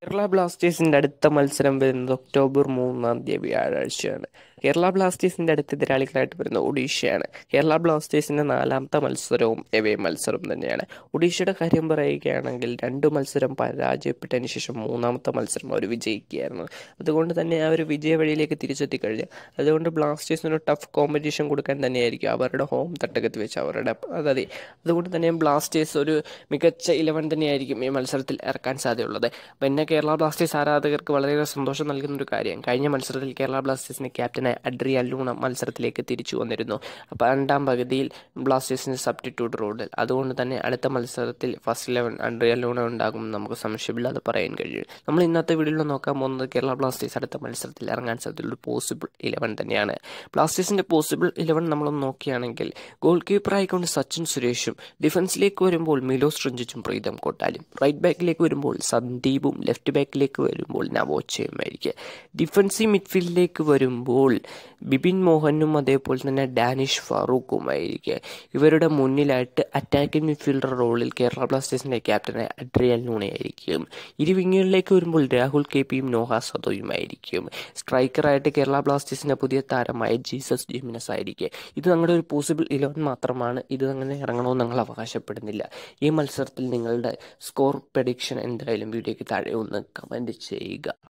കേരള ബ്ലാസ്റ്റേഴ്സിന്റെ അടുത്ത മത്സരം വരുന്നത് ഒക്ടോബർ 3-ാം തീയതി വ്യാഴാഴ്ചയാണ്. കേരള ബ്ലാസ്റ്റേഴ്സിന്റെ അടുത്ത എതിരാളികളായിട്ട് വരുന്നത് ഒഡീഷയാണ്. കേരള ബ്ലാസ്റ്റേഴ്സിന്റെ 4-ാമത്തെ മത്സരവും എവേ മത്സരം തന്നെയാണ്. ഒഡീഷയുടെ കാര്യം പറയുകയാണെങ്കിൽ 2 മത്സരം പരാജയപ്പെട്ടതിന് ശേഷം 3-ാമത്തെ മത്സരം അവർ വിജയിക്കുകയായിരുന്നു. അതുകൊണ്ട് തന്നെ ആ ഒരു വിജയ വഴിയിലേക്ക് തിരിച്ചെത്തിക്കഴിഞ്ഞു. അതുകൊണ്ട് ബ്ലാസ്റ്റേഴ്സിന് ടഫ് കോമ്പറ്റീഷൻ കൊടുക്കാൻ തന്നെയായിരിക്കും അവരുടെ ഹോം തട്ടകത്ത് വെച്ച് അതുകൊണ്ട് തന്നെ ബ്ലാസ്റ്റേഴ്സ് ഒരു മികച്ച 11 തന്നെയായിരിക്കും ഈ മത്സരത്തിൽ ഇറക്കാൻ സാധ്യതയുള്ളത്. പിന്നെ കേരള ബ്ലാസ്റ്റേഴ്സ് ആരാധകർക്ക് വളരെയേറെ സന്തോഷം നൽകുന്ന ഒരു കാര്യം, കഴിഞ്ഞ മത്സരത്തിൽ കേരള ബ്ലാസ്റ്റേഴ്സിന്റെ ക്യാപ്റ്റനായ അഡ്രിയാൻ ലൂണ മത്സരത്തിലേക്ക് തിരിച്ചു വന്നിരുന്നു. അപ്പോൾ 2-ാം പകുതിയിൽ ബ്ലാസ്റ്റേഴ്സിന് സബ്സ്റ്റിറ്റ്യൂട്ട് റോളിൽ, അതുകൊണ്ട് തന്നെ അടുത്ത മത്സരത്തിൽ ഫസ്റ്റ് 11 അഡ്രിയാൻ ലൂണ ഉണ്ടാകുമെന്ന് നമുക്ക് സംശയമില്ലാതെ പറയാൻ കഴിയും. നമ്മൾ ഇന്നത്തെ വീഡിയോയിൽ നോക്കാൻ പോകുന്നത് കേരള ബ്ലാസ്റ്റേഴ്സ് അടുത്ത മത്സരത്തിൽ ഇറങ്ങാൻ സാധ്യതയുള്ള പോസിബിൾ 11 തന്നെയാണ്. ബ്ലാസ്റ്റേഴ്സിന്റെ പോസിബിൾ 11 നമ്മളൊന്ന് നോക്കുകയാണെങ്കിൽ ഗോൾ കീപ്പറായിക്കൊണ്ട് സച്ചിൻ സുരേഷും, ഡിഫൻസിലേക്ക് വരുമ്പോൾ മിലോസ് റഞ്ചിച്ചും പ്രീതം കോട്ടാലും, റൈറ്റ് ബാക്കിലേക്ക് വരുമ്പോൾ സന്ദീപും, ലെഫ്റ്റ് ബാക്കിലേക്ക് വരുമ്പോൾ നവോച്ചയുമായിരിക്കും. ഡിഫൻസീവ് മിഡ്ഫീൽഡിലേക്ക് വരുമ്പോൾ ബിപിൻ മോഹനും അതേപോലെ തന്നെ ഡാനിഷ് ഫാറൂഖുമായിരിക്കും. ഇവരുടെ മുന്നിലായിട്ട് അറ്റാക്കിംഗ് മിഡ്ഫീൽഡർ റോളിൽ കേരള ബ്ലാസ്റ്റേഴ്സിന്റെ ക്യാപ്റ്റനായ അഡ്രിയാൻ ലൂണയായിരിക്കും. ഇരുവിങ്ങുകളിലേക്ക് വരുമ്പോൾ രാഹുൽ കെ പിയും നോഹ സദോയുമായിരിക്കും. സ്ട്രൈക്കറായിട്ട് കേരള ബ്ലാസ്റ്റേഴ്സിന്റെ പുതിയ താരമായ ജീസസ് ജിമിനസ് ആയിരിക്കും. ഇത് ഞങ്ങളുടെ ഒരു പോസിബിൾ 11 മാത്രമാണ്. ഇത് അങ്ങനെ ഇറങ്ങണമെന്ന് ഞങ്ങൾ അവകാശപ്പെടുന്നില്ല. ഈ മത്സരത്തിൽ നിങ്ങളുടെ സ്കോർ പ്രഡിക്ഷൻ എന്തായാലും വീഡിയോയ്ക്ക് താഴെ ഒന്ന് കമൻറ്റ് ചെയ്യുക.